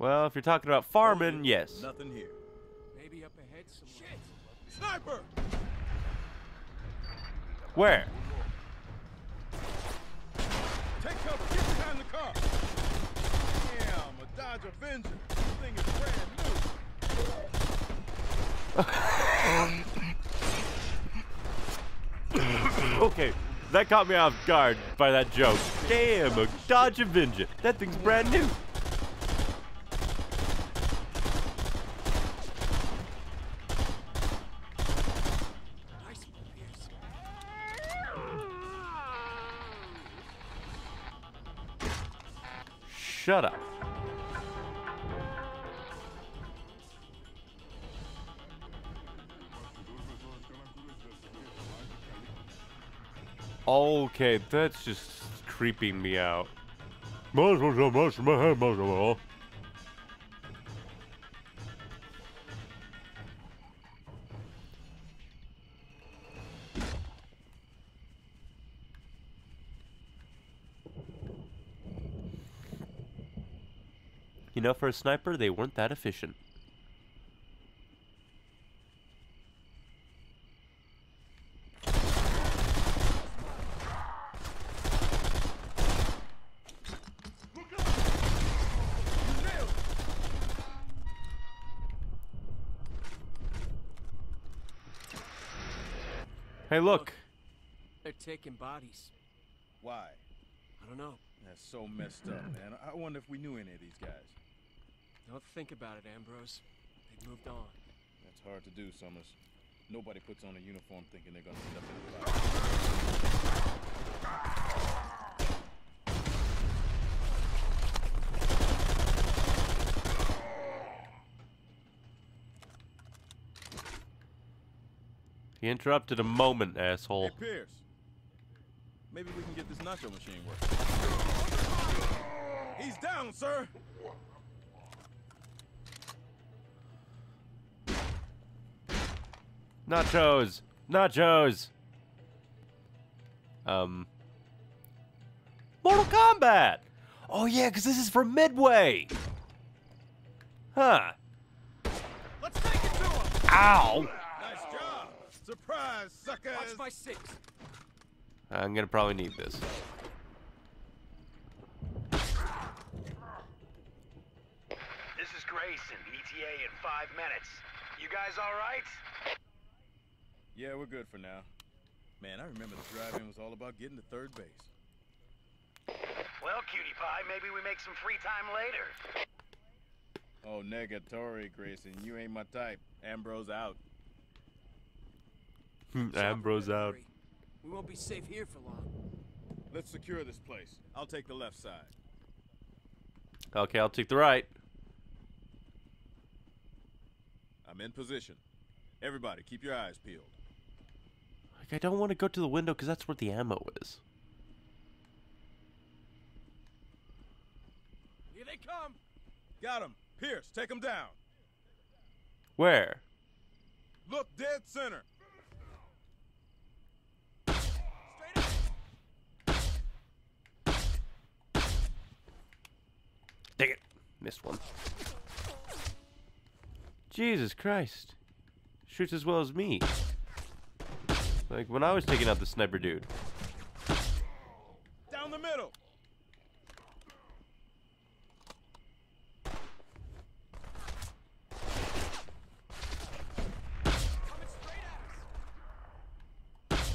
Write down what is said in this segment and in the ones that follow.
Well, if you're talking about farming, yes. Nothing here. Maybe up ahead some Shit! Sniper! Where? Take cover. Get behind the car. Damn, a Dodge Avenger. This thing is brand new. Okay, that caught me off guard by that joke. Damn, a Dodge Avenger. That thing's brand new. nice one, Pierce. Shut up. Okay, that's just creeping me out. You know, for a sniper, they weren't that efficient. Hey, look. They're taking bodies. Why? I don't know. That's so messed up, man. I wonder if we knew any of these guys. Don't think about it, Ambrose. They've moved on. That's hard to do, Summers. Nobody puts on a uniform thinking they're gonna end up in the fire. He interrupted a moment, asshole. Hey, Pierce. Maybe we can get this nacho machine working. He's down, sir. Nachos! Nachos! Mortal Kombat! Oh yeah, because this is from Midway! Huh. Let's take it to him. Ow! Nice job. Surprise, suckers. Watch my six. I'm gonna probably need this. This is Grayson, ETA in 5 minutes. You guys all right? Yeah, we're good for now. Man, I remember the drive-in was all about getting to third base. Well, cutie pie, maybe we make some free time later. Oh, negatory, Grayson. You ain't my type. Ambrose out. Ambrose out. We won't be safe here for long. Let's secure this place. I'll take the left side. Okay, I'll take the right. I'm in position. Everybody, keep your eyes peeled. Like, I don't want to go to the window because that's where the ammo is. Here they come. Got him. Pierce, take him down. Where? Look dead center. Straight up. Dang it. Missed one. Jesus Christ. Shoots as well as me. Like when I was taking out the sniper dude. Down the middle. Coming straight at us.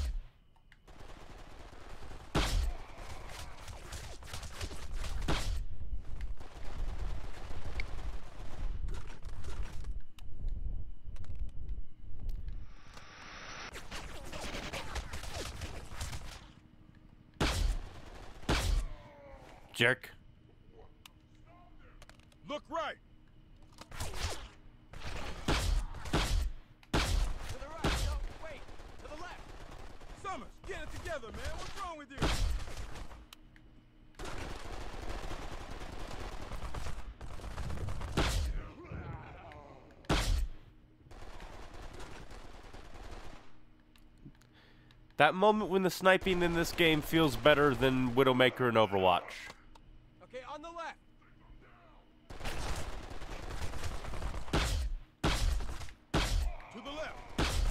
Jerk. Look right. To the right. No, wait. To the left. Summers, get it together, man. What's wrong with you? That moment when the sniping in this game feels better than Widowmaker and Overwatch. Okay, on the left. To the left.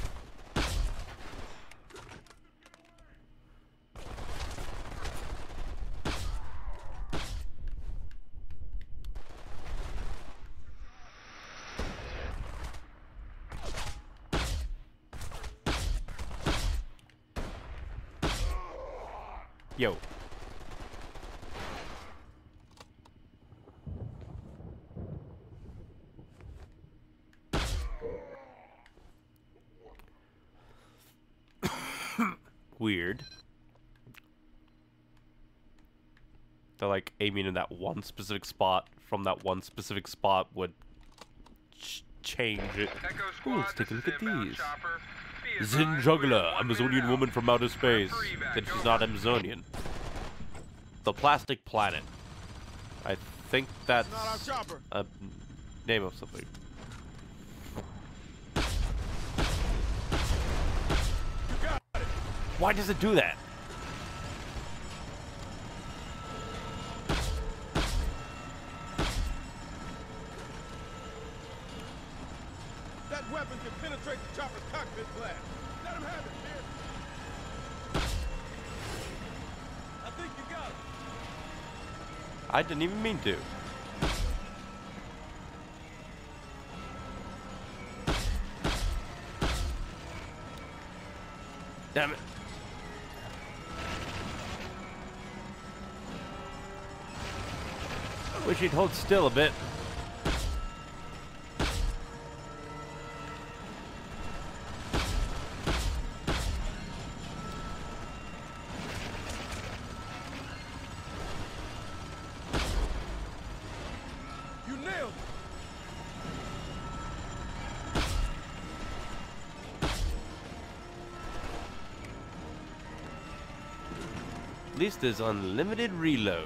Yo. Weird. They're like aiming in that one specific spot. From that one specific spot would change it. Ooh, let's take a look at these. Zin Juggler, Amazonian woman from outer space. Said she's not Amazonian. The Plastic Planet. I think that's Not our chopper. a name of something. You got it. Why does it do that? That weapon can penetrate the chopper's cockpit glass. Let him have it, Pierce. I think you got it. I didn't even mean to. Damn it. Wish he'd hold still a bit. You nailed it. At least there's unlimited reloads.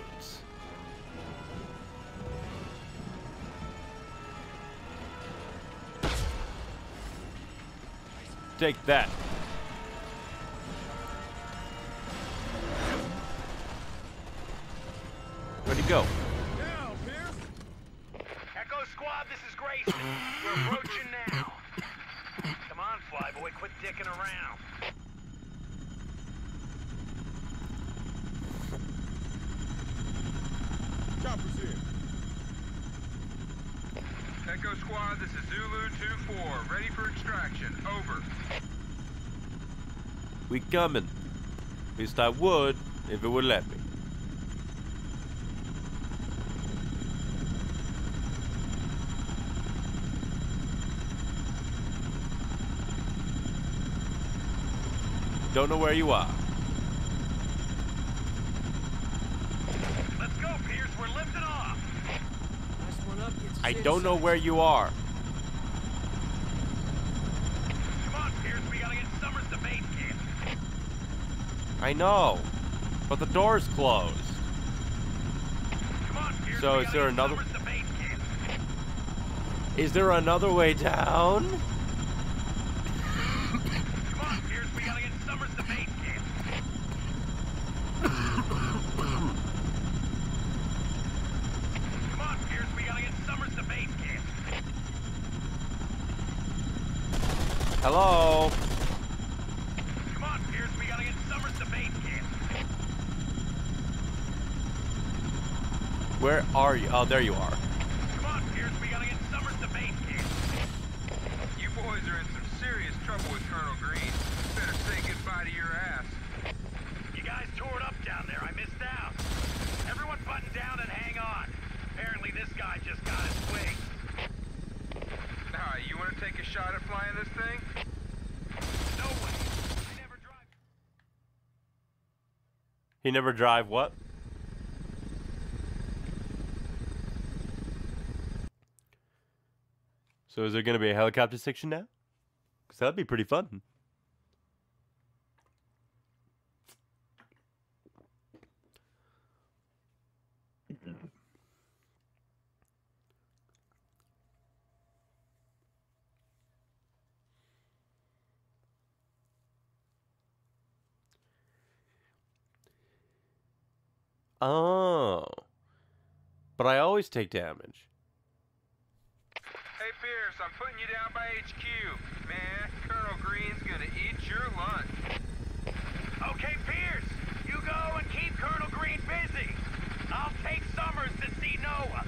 Take that. Where'd he go? Down, Pierce. Echo Squad, this is Grayson. We're approaching now. Come on, Flyboy, quit dicking around. Chopper's here. Echo Squad, this is Zulu 2-4. Ready for extraction. Over. We coming. At least I would, if it would let me. Don't know where you are. Let's go, Pierce. We're lifting off. Last one up gets I his don't know insides. where you are. Come on, Pierce. We gotta get Summers to base camp. I know. But the door's closed. Come on, Pierce. So we is gotta there get another- Summers to base camp. Is there another way down? Come on, Pierce. We gotta get Summers to base camp. Come on, Pierce. We gotta get Summers to base camp. Hello? Come on, Pierce. We gotta get Summers to base camp. Where are you? Oh, there you are. Come on, Pierce. We gotta get Summers to base camp. You boys are in some serious trouble with Colonel Green. Better say goodbye to your ass. You guys tore it up down there. I missed out. Everyone button down and hang on. Apparently this guy just got his wings. Now, you want to take a shot at flying this thing? No way. I never drive. He never drive what? So is there going to be a helicopter section now? Because that'd be pretty fun. Oh. But I always take damage. Hey, Pierce, I'm putting you down by HQ. Man, Colonel Green's gonna eat your lunch. Okay, Pierce, you go and keep Colonel Green busy. I'll take Summers to see Noah.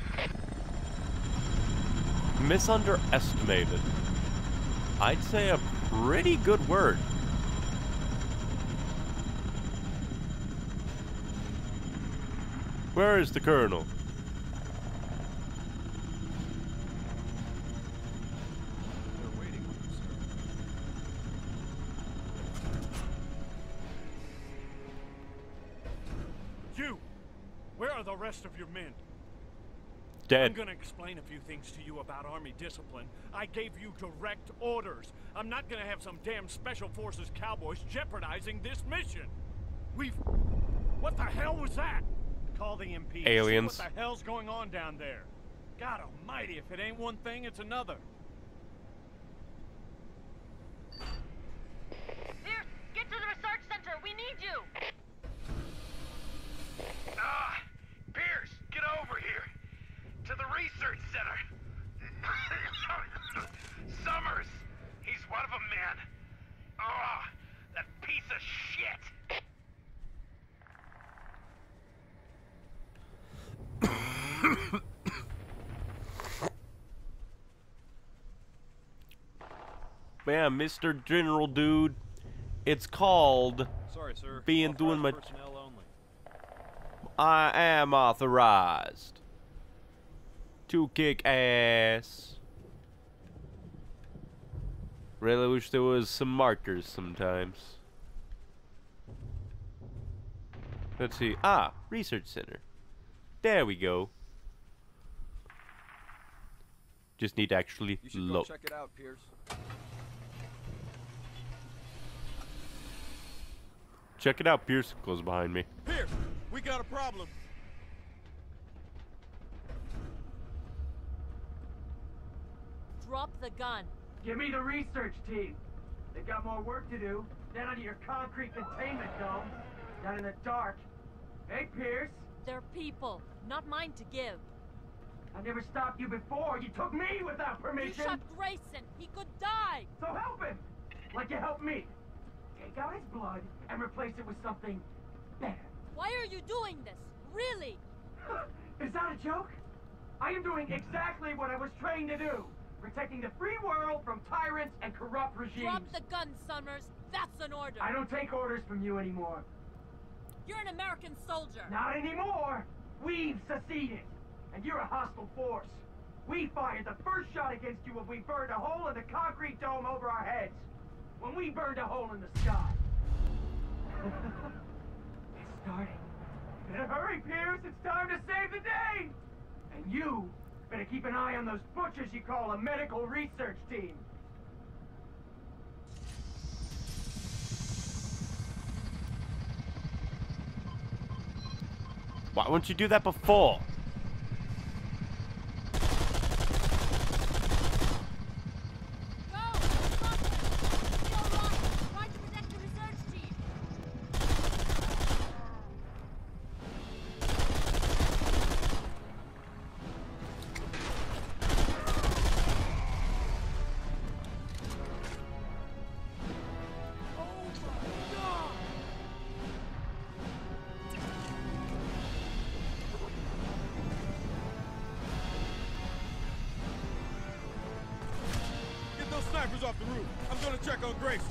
Misunderestimated. I'd say a pretty good word. Where is the Colonel? They're waiting on you, sir. You! Where are the rest of your men? I'm Dead. gonna explain a few things to you about Army discipline. I gave you direct orders. I'm not gonna have some damn Special Forces cowboys jeopardizing this mission. What the hell was that? Call the MP. Aliens. See what the hell's going on down there? God almighty, if it ain't one thing, it's another. Pierce, get to the research center. We need you. Pierce, get over here. To the research center. Summers. He's one of them, man. That piece of shit. Man, Mr. General Dude, it's called Sorry, sir. being doing my... Personnel only. I am authorized to kick ass. Really wish there was some markers sometimes. Let's see. Ah, research center. There we go. Just need to actually You should look. go check it out, Pierce. Check it out, Pierce. Close behind me. Here, we got a problem. Drop the gun. Give me the research team. They've got more work to do. Down under your concrete containment dome. Down in the dark. Hey, Pierce. They're people, not mine to give. I never stopped you before. You took me without You permission. shot Grayson. He could die. So help him. Like you helped me. Take out his blood and replace it with something better. Why are you doing this? Really? Is that a joke? I am doing exactly what I was trained to do. Protecting the free world from tyrants and corrupt regimes. Drop the gun, Summers. That's an order. I don't take orders from you anymore. You're an American soldier. Not anymore! We've seceded, and you're a hostile force. We fired the first shot against you when we burned a hole in the concrete dome over our heads. When we burned a hole in the sky. It's starting. Better hurry, Pierce! It's time to save the day! And you better keep an eye on those butchers you call a medical research team. Why wouldn't you do that before? Go! Stop it! It's all right. Try to protect the research team. Get those snipers off the roof. I'm gonna check on Grayson.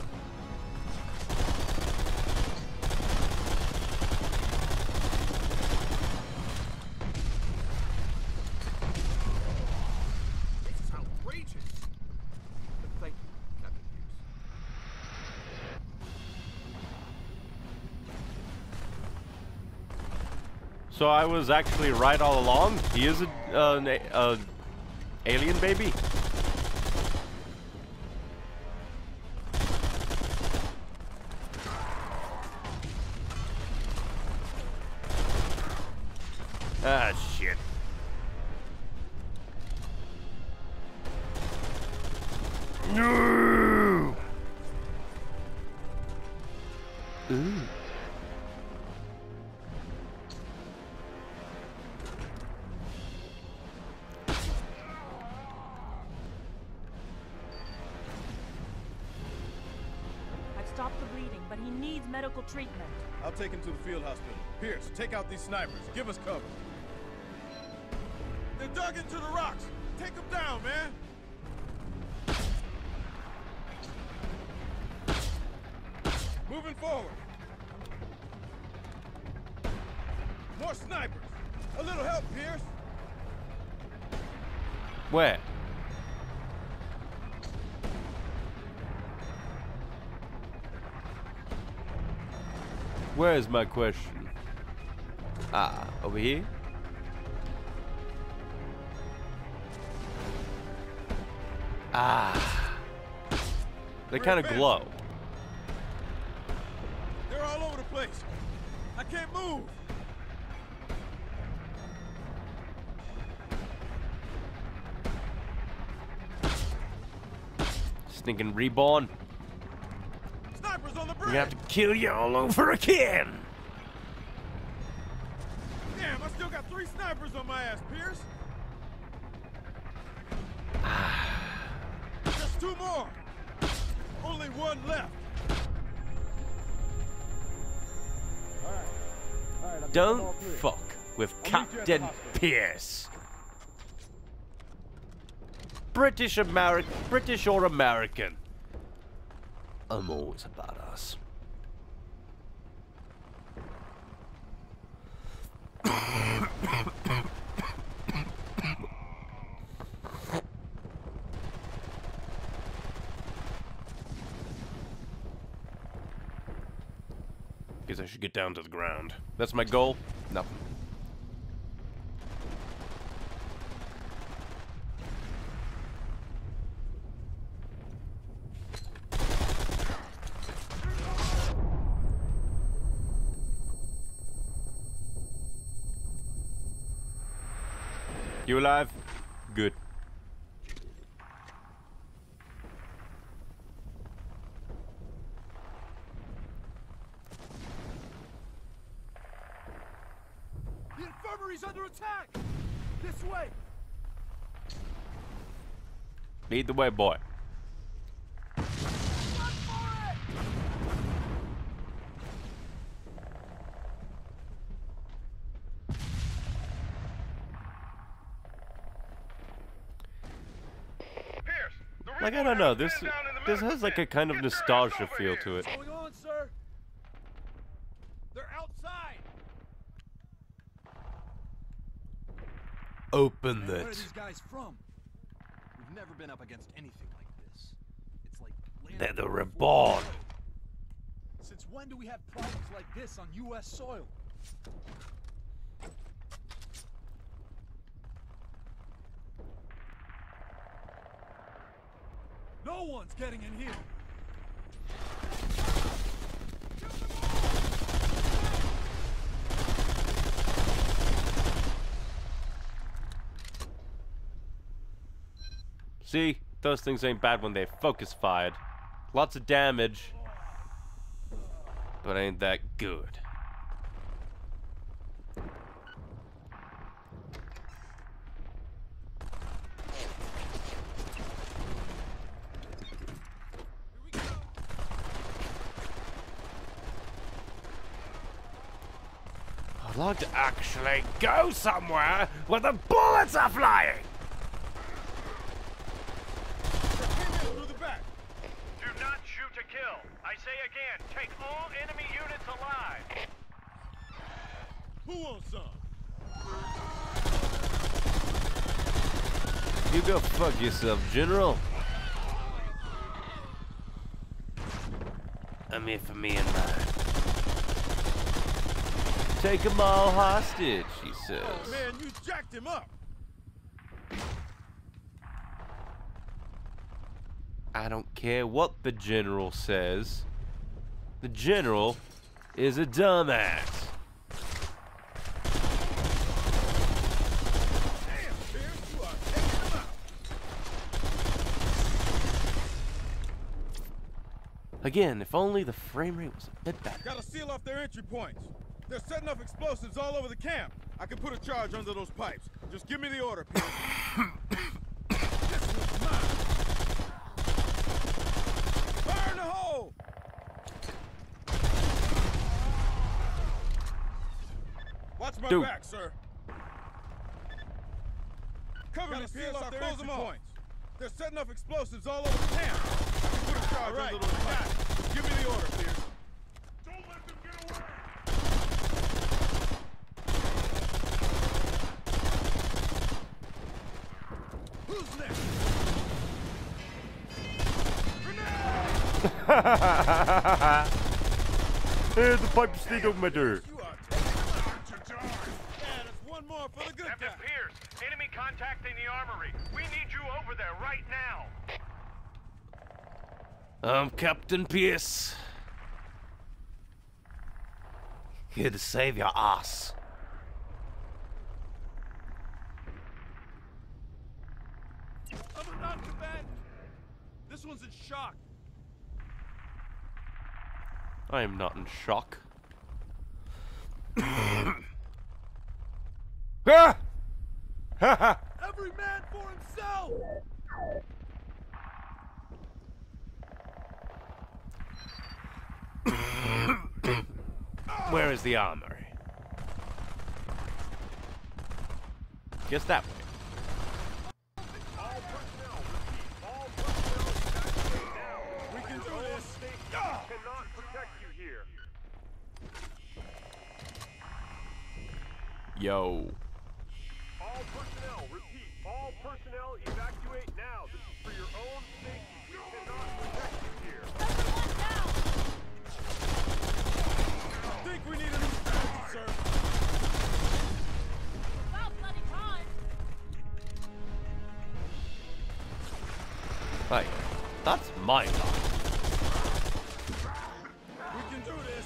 This is outrageous. But thank you, Captain Pierce. So I was actually right all along. He is an alien baby. Ah, shit. No! Ooh. medical treatment. I'll take him to the field hospital. Pierce, take out these snipers. Give us cover. They're dug into the rocks. Take them down, man. Moving forward. More snipers. A little help, Pierce. Where? Where is my question? Ah, over here? Ah. They kind of glow. They're all over the place. I can't move. Stinking reborn. Snipers on the We bridge. have to kill you all over again. Damn, I still got 3 snipers on my ass, Pierce. Just 2 more. Only 1 left. All right, Don't fuck with Captain Pierce. British or American. I'm always about us. Guess I should get down to the ground. That's my goal? Nothing. You alive? Good. The infirmary's under attack! This way! Lead the way, boy. Run for it! Like, I don't know, this has like a kind of nostalgia feel to it. What's going on, sir? They're outside! Open Where are it. these guys from? We've never been up against anything like this. It's like landing They're the on reborn. floor. Since when do we have problems like this on U.S. soil? No one's getting in here. See? Those things ain't bad when they're focus fired. Lots of damage. But ain't that good. I'd like to actually go somewhere where the bullets are flying! Through the back. Do not shoot to kill. I say again, take all enemy units alive. Who wants some? You go fuck yourself, General. I'm here for me and mine. Take them all hostage, he says. Oh man, you jacked him up. I don't care what the General says. The General is a dumbass. Damn, Pierce, you are taking him out. Again, if only the frame rate was a bit better. Gotta seal off their entry points. They're setting off explosives all over the camp. I can put a charge under those pipes. Just give me the order, Pierce. This one's mine. Fire in the hole! Watch my Dude. back, sir. Cover me, Pierce. I'll close them off. They're setting off explosives all over the camp. Put a charge on little guy. Give me the order, Pierce. Don't let them get away! Who's next? Hey, the pipes, they don't matter. You are taking them out. Yeah, that's one more for the good Captain guy. Pierce, enemy contacting the armory. We need you over there right now. I'm Captain Pierce. Here to save your ass. I'm a non-combatant. This one's in shock. I am not in shock. Ah! Ha ha! Every man for himself. Where is the armory? Guess that way. All personnel, repeat, all personnel evacuate now. We can do this. Cannot protect you here. Yo. All personnel, repeat, all personnel evacuate now. This is for your own safety. We cannot protect you here. Everyone down! I think we need a new strategy, sir. About bloody time! Hey, that's my line. We can do this.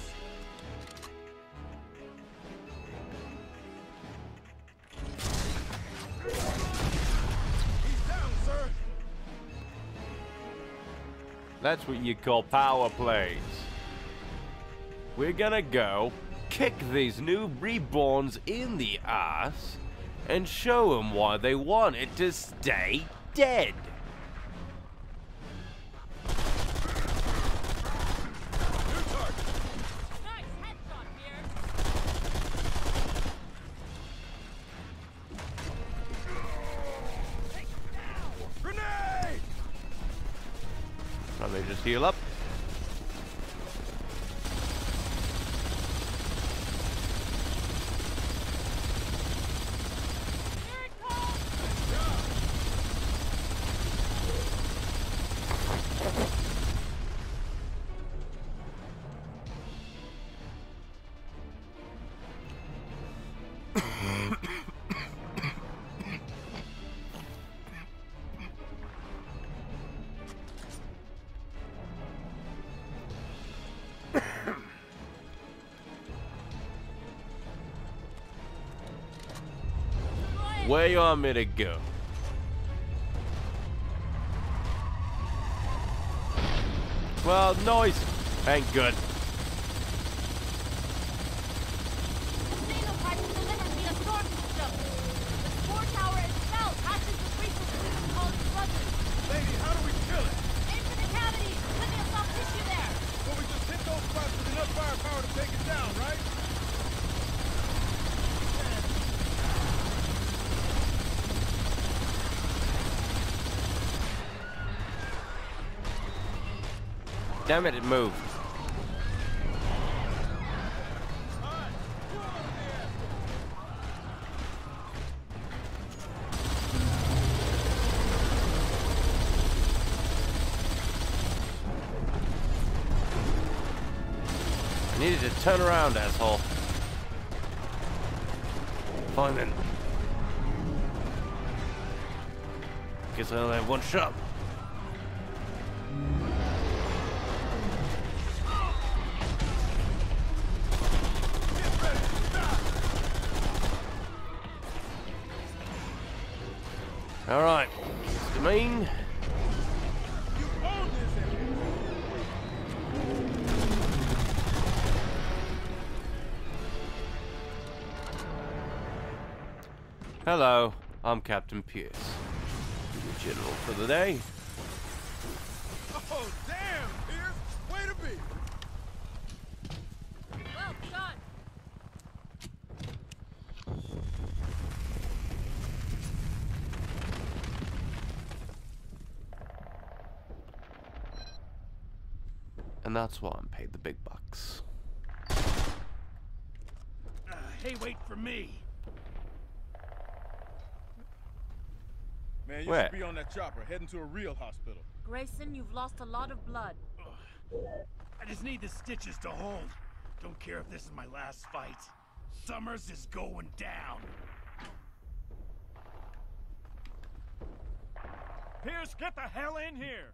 He's down, sir. That's what you call power plays. We're gonna go kick these new reborns in the ass and show them why they wanted to stay dead. New target. Nice headshot, Pierce! Grenade! Let me just heal up. Here it comes! Where you want me to go? Well, noise ain't good. The signal pipe is delivered via storm system. The spore tower itself hatches the breaches we can call struggling. Lady, how do we kill it? Aim for the cavity. Plenty of soft tissue there. So we just hit those spots with enough firepower to take it down, right? Damn it, it moved. All right. Who over there? I needed to turn around, asshole. Fine then. Guess I only have one shot. All right, Mr. Mean. You own this area. Hello, I'm Captain Pierce. Your general for the day. Oh, damn, Pierce. Way to be. Well done. And that's why I'm paid the big bucks. Hey, wait for me. Man, you Where? should be on that chopper, heading to a real hospital. Grayson, you've lost a lot of blood. I just need the stitches to hold. Don't care if this is my last fight. Summers is going down. Pierce, get the hell in here!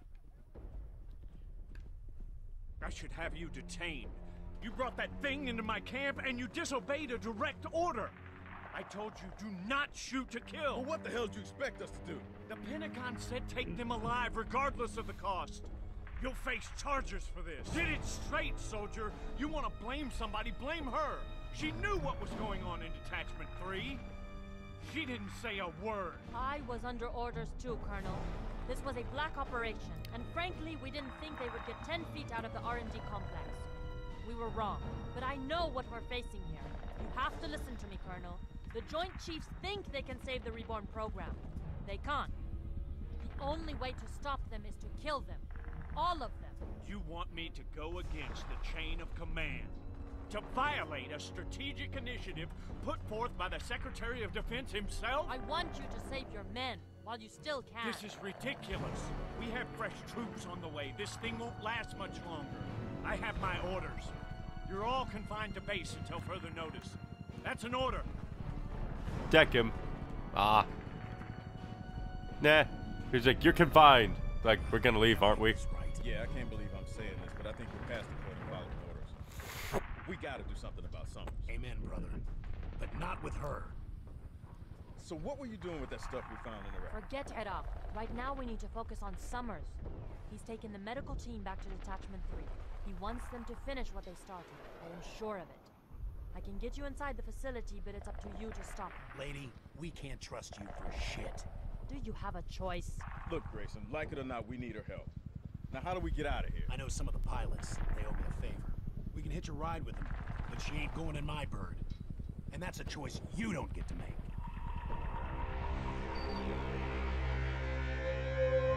I should have you detained. You brought that thing into my camp and you disobeyed a direct order. I told you, do not shoot to kill. Well, what the hell do you expect us to do? The Pentagon said take them alive regardless of the cost. You'll face charges for this. Get it straight, soldier. You want to blame somebody, blame her. She knew what was going on in Detachment 3. She didn't say a word. I was under orders too, Colonel. This was a black operation, and frankly, we didn't think they would get 10 feet out of the R&D complex. We were wrong, but I know what we're facing here. You have to listen to me, Colonel. The Joint Chiefs think they can save the Reborn program. They can't. The only way to stop them is to kill them. All of them. You want me to go against the chain of command? To violate a strategic initiative put forth by the Secretary of Defense himself? I want you to save your men while you still can. This is ridiculous. We have fresh troops on the way. This thing won't last much longer. I have my orders. You're all confined to base until further notice. That's an order. Deck him. Ah. Nah. He's like, you're confined. Like, we're gonna leave, aren't we? Yeah, I can't believe I'm saying this, but I think we're past the point of following orders. We gotta do something about Summers. Amen, brother. But not with her. So what were you doing with that stuff we found in the rack? Forget Edok. Right now we need to focus on Summers. He's taken the medical team back to Detachment 3. He wants them to finish what they started. I am sure of it. I can get you inside the facility, but it's up to you to stop him. Lady, we can't trust you for shit. Do you have a choice? Look, Grayson, like it or not, we need her help. Now, how do we get out of here? I know some of the pilots. They owe me a favor. We can hitch a ride with them, but she ain't going in my bird. And that's a choice you don't get to make.